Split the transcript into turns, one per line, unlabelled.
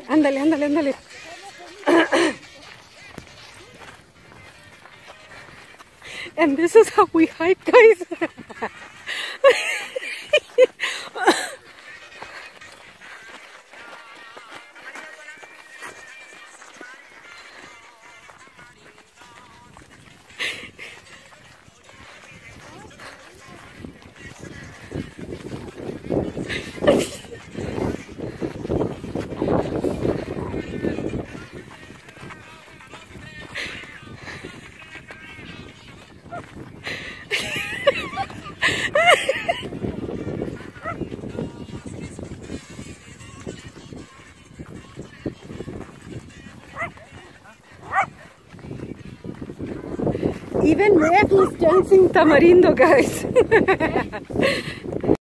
Ándale, ándale, ándale. And this is how we hike, guys. Even Red is dancing tamarindo, guys.